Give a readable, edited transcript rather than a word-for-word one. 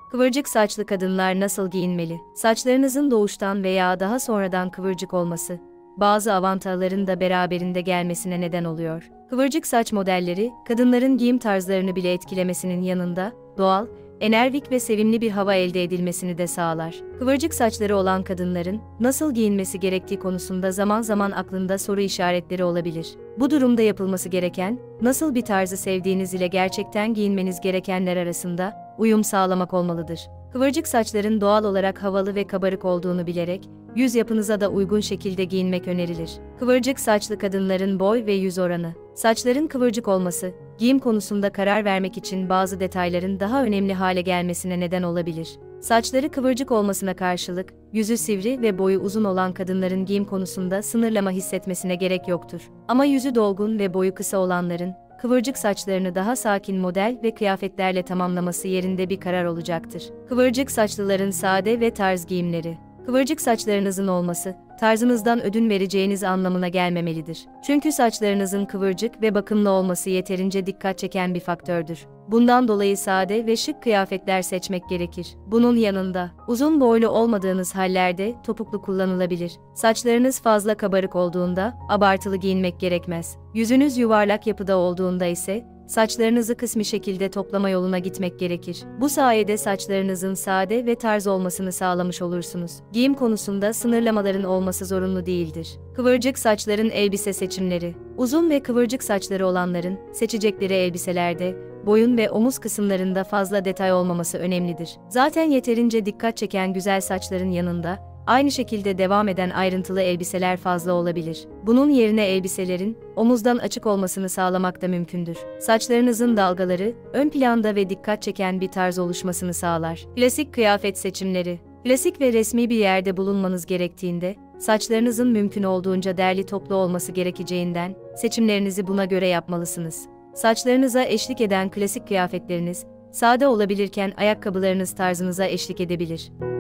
Kıvırcık saçlı kadınlar nasıl giyinmeli? Saçlarınızın doğuştan veya daha sonradan kıvırcık olması, bazı avantajların da beraberinde gelmesine neden oluyor. Kıvırcık saç modelleri, kadınların giyim tarzlarını bile etkilemesinin yanında, doğal, enerjik ve sevimli bir hava elde edilmesini de sağlar. Kıvırcık saçları olan kadınların nasıl giyinmesi gerektiği konusunda zaman zaman aklında soru işaretleri olabilir. Bu durumda yapılması gereken, nasıl bir tarzı sevdiğiniz ile gerçekten giyinmeniz gerekenler arasında uyum sağlamak olmalıdır. Kıvırcık saçların doğal olarak havalı ve kabarık olduğunu bilerek, yüz yapınıza da uygun şekilde giyinmek önerilir. Kıvırcık saçlı kadınların boy ve yüz oranı. Saçların kıvırcık olması, giyim konusunda karar vermek için bazı detayların daha önemli hale gelmesine neden olabilir. Saçları kıvırcık olmasına karşılık, yüzü sivri ve boyu uzun olan kadınların giyim konusunda sınırlama hissetmesine gerek yoktur. Ama yüzü dolgun ve boyu kısa olanların, kıvırcık saçlarını daha sakin model ve kıyafetlerle tamamlaması yerinde bir karar olacaktır. Kıvırcık saçlıların sade ve tarz giyimleri. Kıvırcık saçlarınızın olması, tarzınızdan ödün vereceğiniz anlamına gelmemelidir. Çünkü saçlarınızın kıvırcık ve bakımlı olması yeterince dikkat çeken bir faktördür. Bundan dolayı sade ve şık kıyafetler seçmek gerekir. Bunun yanında, uzun boylu olmadığınız hallerde topuklu kullanılabilir. Saçlarınız fazla kabarık olduğunda, abartılı giyinmek gerekmez. Yüzünüz yuvarlak yapıda olduğunda ise, saçlarınızı kısmi şekilde toplama yoluna gitmek gerekir. Bu sayede saçlarınızın sade ve tarz olmasını sağlamış olursunuz. Giyim konusunda sınırlamaların olması zorunlu değildir. Kıvırcık saçların elbise seçimleri. Uzun ve kıvırcık saçları olanların seçecekleri elbiselerde, boyun ve omuz kısımlarında fazla detay olmaması önemlidir. Zaten yeterince dikkat çeken güzel saçların yanında, aynı şekilde devam eden ayrıntılı elbiseler fazla olabilir. Bunun yerine elbiselerin omuzdan açık olmasını sağlamak da mümkündür. Saçlarınızın dalgaları, ön planda ve dikkat çeken bir tarz oluşmasını sağlar. Klasik kıyafet seçimleri. Klasik ve resmi bir yerde bulunmanız gerektiğinde, saçlarınızın mümkün olduğunca derli toplu olması gerekeceğinden, seçimlerinizi buna göre yapmalısınız. Saçlarınıza eşlik eden klasik kıyafetleriniz, sade olabilirken ayakkabılarınız tarzınıza eşlik edebilir.